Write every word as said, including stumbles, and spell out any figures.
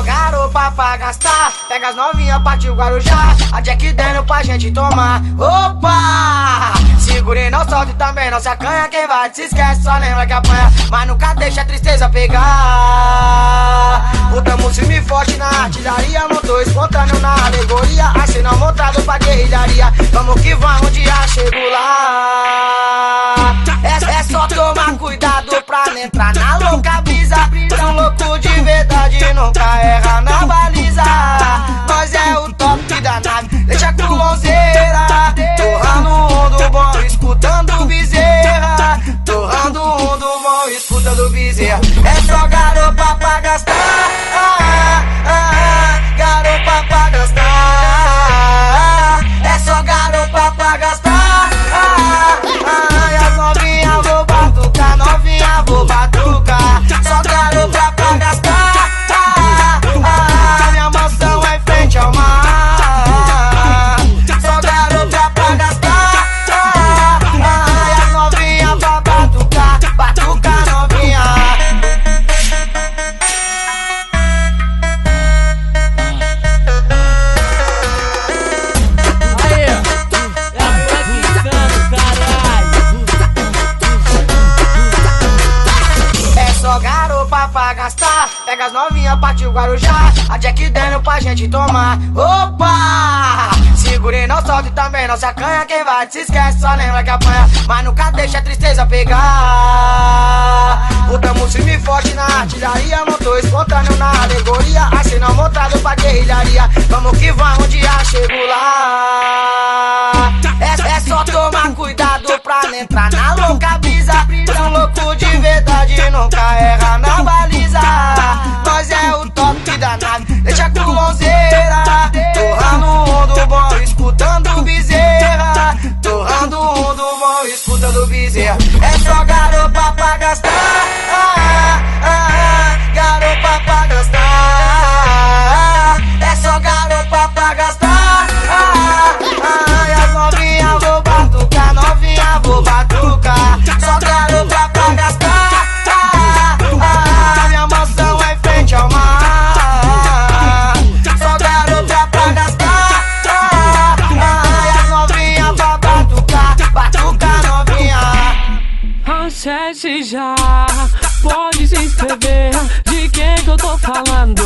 só garopa pra gastar. Pega as novinhas, partiu Guarujá. A Jack Daniel pra gente tomar. Opa! Segurei, não solta e também não se acanha. Quem vai se esquece, só lembra que apanha. Mas nunca deixa a tristeza pegar. Botamos firme forte na artilharia. Montou espontâneo na alegoria. Arsenal montado pra guerrilharia. Vamos que vamos, dia chego lá. É, é só tomar cuidado pra não entrar na louca brisa. Tão louco de verdade, nunca erra na baliza. Nós é o top da nave, deixa com lonzeira. Torrando um do bom, escutando bezerra. Torrando um do bom, escutando bezerra. É só garopa pra gastar. Ah, ah, ah, garopa pra gastar. É só garopa pra gastar. Ah, ah, e as novinha vou batucar, novinha vou batucar. Só garopa pra gastar. Ah, ah, minha mansão é em frente ao mar. Só garopa pra gastar. Ah, ah, e as novinha pra batucar, batucar novinha. Aê, é Afrodisano, caralho. É só garopa pra gastar. Pega as novinhas, partiu Guarujá. A Jack Daniel pra gente tomar. Opa! Segurei, não solta e também não se acanha. Quem vai se esquece, só lembra que apanha. Mas nunca deixa a tristeza pegar. Botamos firme forte na artilharia. Montou espontâneo na alegoria. Arsenal montado pra guerrilharia. Vamos que vamos, dia chego lá. É, é só tomar cuidado pra não entrar na louca brisa. Tão louco de verdade, nunca erra na baliza. Nós é o top da nave, deixa com lonzeira. Torrando um do bom, escutando bezerra. Torrando um do bom, escutando bezerra. É só garopa pra gastar. Ah, ah, ah, garopa pra gastar. É só garopa pra gastar. Ah, ah, e as novinha vou batucar, novinha vou batucar. Só garopa pra gastar. Ah, ah, minha mansão é em frente ao mar. Só garopa pra gastar. Ah, ah, e as novinha pra batucar, batucar novinha. Acesse já, pode se inscrever. De quem que eu tô falando?